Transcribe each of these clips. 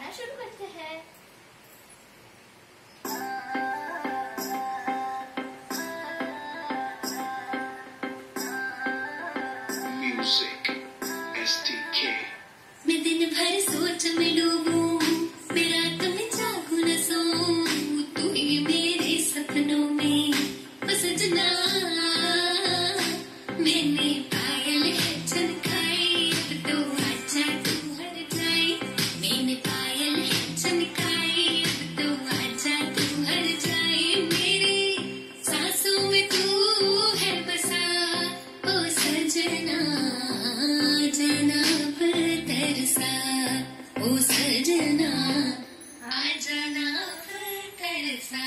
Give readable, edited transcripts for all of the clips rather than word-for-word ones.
गाना शुरू करते हैं। Music STK। मैं दिन भर सोच में डूबूं, मैं रात में जागूं न सोऊं, तू ही मेरे सपनों में ओ सजना। मैंने पायल है चमकाई, अब तो आजा तू हर जाए। मैंने पायल है चमकाई, अब तो आजा तू हर जाए। मेरी सांसों में तू है बसा ओ सजना, जाना पर तरसा ओ सजना, आ जाना पर तरसा।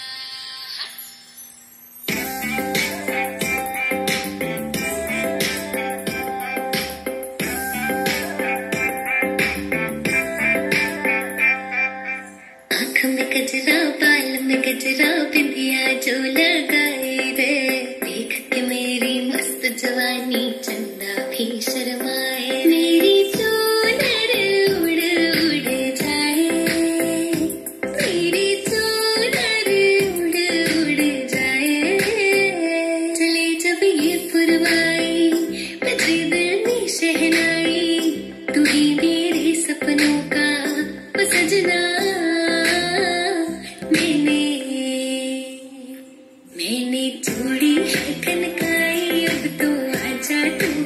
आँख में गजरा, बाल में गजरा, बिंदिया जो लगाई रे, देख के मेरी मस्त जवानी चंदा भी शर्माए। मेरी चूनर उड़ उड़ जाए, मेरी चूनर उड़ उड़ जाए। चले जब ये पुरवाई, बजे दिल में शहनाई, तू ही मेरे सपनों का ओ सजना। मैंने चूड़ी है कनकाई, अब तो आजा तू